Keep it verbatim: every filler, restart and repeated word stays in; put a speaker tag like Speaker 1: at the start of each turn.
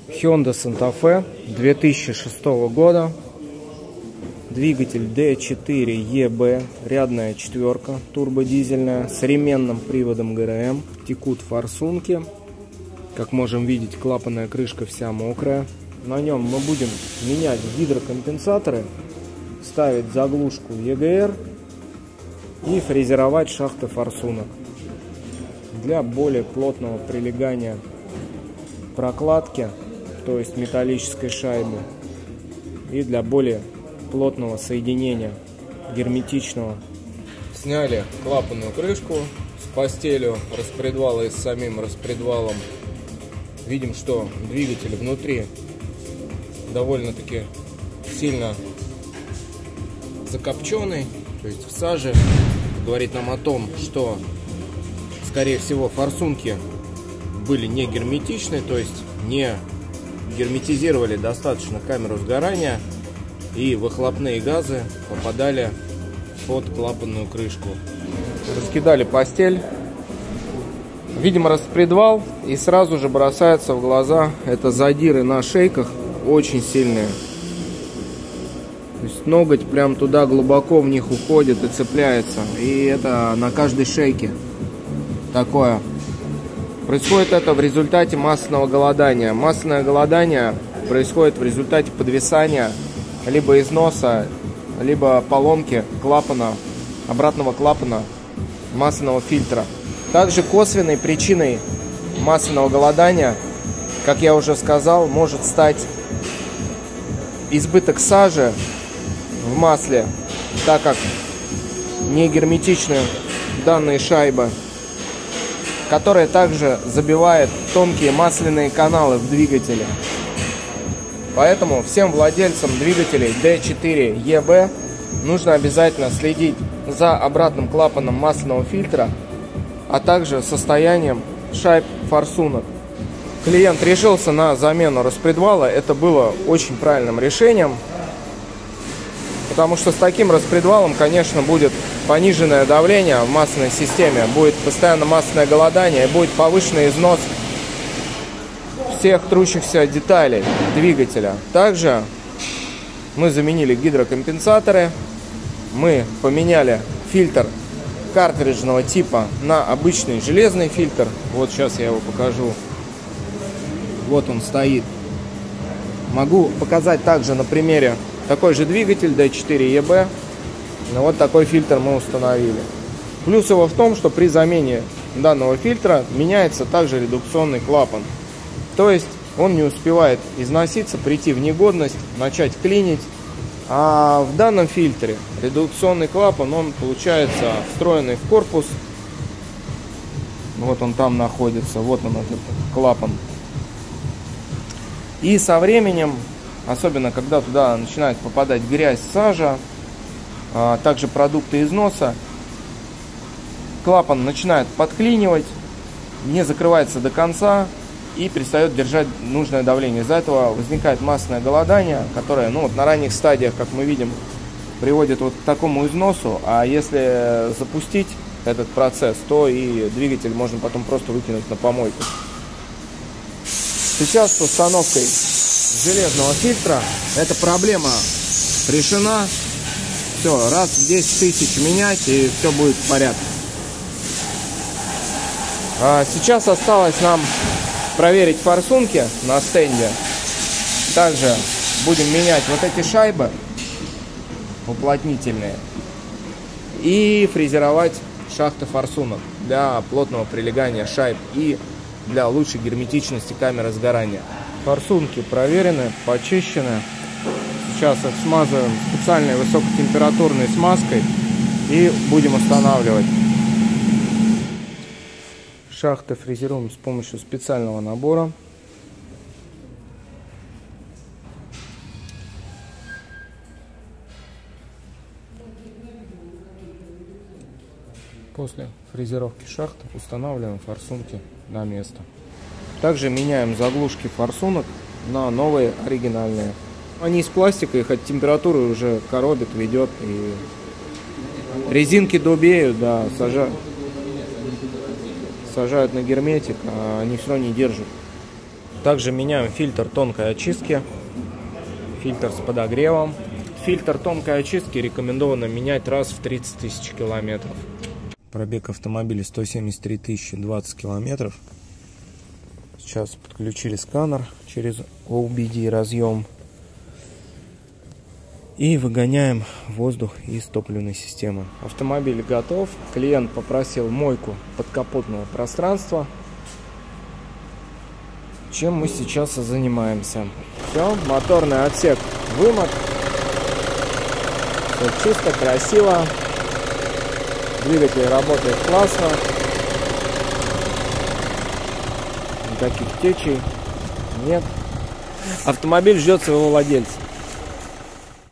Speaker 1: Hyundai Santa Fe две тысячи шестого года. Двигатель ди четыре и би, рядная четверка, турбодизельная, с ременным приводом гэ эр эм. Текут форсунки. Как можем видеть, клапанная крышка вся мокрая. На нем мы будем менять гидрокомпенсаторы, ставить заглушку и джи эр и фрезеровать шахты форсунок для более плотного прилегания прокладки, то есть металлической шайбы, и для более плотного соединения герметичного. Сняли клапанную крышку с постелью распредвала и с самим распредвалом. Видим, что двигатель внутри довольно-таки сильно закопченный, то есть в саже. Это говорит нам о том, что, скорее всего, форсунки были не герметичны, то есть не герметизировали достаточно камеру сгорания, и выхлопные газы попадали под клапанную крышку. Раскидали постель, видим распредвал, и сразу же бросается в глаза это задиры на шейках очень сильные. То есть ноготь прям туда глубоко в них уходит и цепляется, и это на каждой шейке такое. Происходит это в результате масляного голодания. Масляное голодание происходит в результате подвисания либо износа, либо поломки клапана, обратного клапана масляного фильтра. Также косвенной причиной масляного голодания, как я уже сказал, может стать избыток сажи в масле, так как не герметичны данные шайбы, которая также забивает тонкие масляные каналы в двигателе. Поэтому всем владельцам двигателей ди четыре и би нужно обязательно следить за обратным клапаном масляного фильтра, а также состоянием шайб форсунок. Клиент решился на замену распредвала. Это было очень правильным решением, потому что с таким распредвалом, конечно, будет пониженное давление в масляной системе, будет постоянно масляное голодание, будет повышенный износ всех трущихся деталей двигателя. Также мы заменили гидрокомпенсаторы, мы поменяли фильтр картриджного типа на обычный железный фильтр. Вот сейчас я его покажу. Вот он стоит. Могу показать также на примере такой же двигатель ди четыре и би. Вот такой фильтр мы установили. Плюс его в том, что при замене данного фильтра меняется также редукционный клапан. То есть он не успевает износиться, прийти в негодность, начать клинить. А в данном фильтре редукционный клапан, он получается встроенный в корпус. Вот он там находится, вот он, этот клапан. И со временем, особенно когда туда начинает попадать грязь, сажа, а также продукты износа, клапан начинает подклинивать, не закрывается до конца и перестает держать нужное давление. Из-за этого возникает масляное голодание, которое, ну, вот на ранних стадиях, как мы видим, приводит вот к такому износу. А если запустить этот процесс, то и двигатель можно потом просто выкинуть на помойку. Сейчас с установкой железного фильтра эта проблема решена. Все, раз в десять тысяч менять, и все будет в порядке. А сейчас осталось нам проверить форсунки на стенде. Также будем менять вот эти шайбы уплотнительные и фрезеровать шахты форсунок для плотного прилегания шайб и для лучшей герметичности камеры сгорания. Форсунки проверены, почищены. Сейчас их смазываем специальной высокотемпературной смазкой и будем устанавливать. Шахты фрезеруем с помощью специального набора. После фрезеровки шахты устанавливаем форсунки на место. Также меняем заглушки форсунок на новые оригинальные. Они из пластика, их от температуры уже коробит, ведет. И резинки дубеют, да, сажают, сажают на герметик, а они все равно не держат. Также меняем фильтр тонкой очистки, фильтр с подогревом. Фильтр тонкой очистки рекомендовано менять раз в тридцать тысяч километров. Пробег автомобиля сто семьдесят три тысячи двадцать километров. Сейчас подключили сканер через о би ди разъем. И выгоняем воздух из топливной системы. Автомобиль готов. Клиент попросил мойку подкапотного пространства, чем мы сейчас и занимаемся. Все, моторный отсек вымот. Все чисто, красиво. Двигатель работает классно. Никаких течей нет. Автомобиль ждет своего владельца.